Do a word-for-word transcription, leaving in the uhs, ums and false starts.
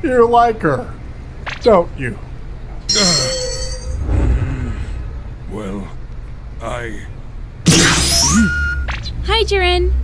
You like her, don't you? Well, I... Hi, Jiren.